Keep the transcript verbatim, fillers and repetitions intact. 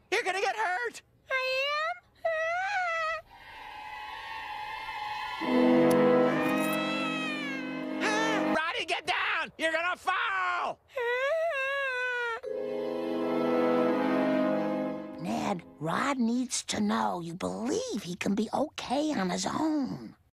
You're gonna get hurt! I am? Roddy, get down! You're gonna fall! Ned, Rod needs to know you believe he can be okay on his own.